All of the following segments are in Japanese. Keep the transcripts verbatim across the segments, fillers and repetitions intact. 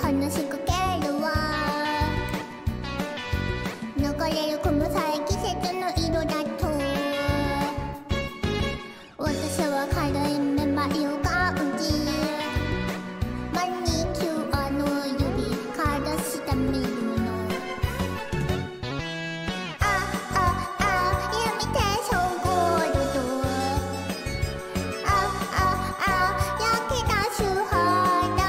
話しかけるわ。流れるこの際季節の色だと私は軽いめまいがうじマニキュアの指から下見るの。あああイミテーションゴールド。あああ焼き出す肌が。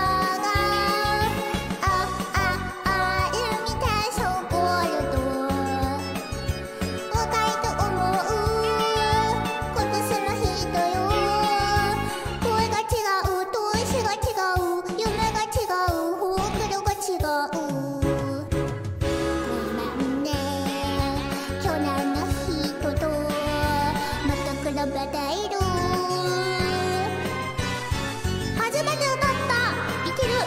あああイミテーションゴールド。若いと思う今年の人よ。声が違う年が違う夢が違う方向が違う。ごめんね去年の人とまた比べている。初めて歌ったいける。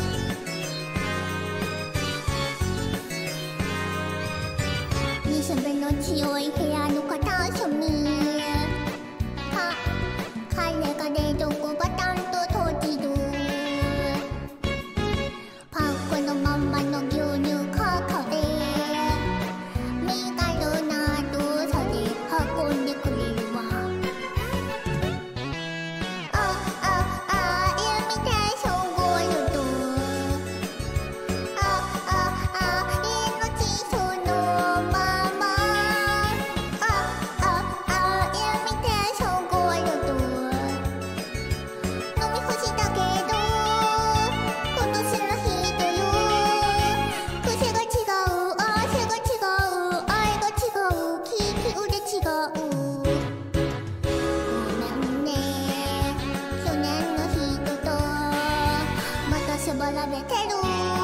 水辺の強い部屋の片隅か彼が冷蔵庫バタンと閉じる。パックのまんまの牛乳抱え身軽な動作で運んでくれるわ。あああイミテーションゴールド。あああ命そのまま。あああイミテーションゴールド。飲み干したけど今年の人よ。癖が違う汗が違う愛が違う利き腕違う。ごめんね去年の人とまた縛られてる。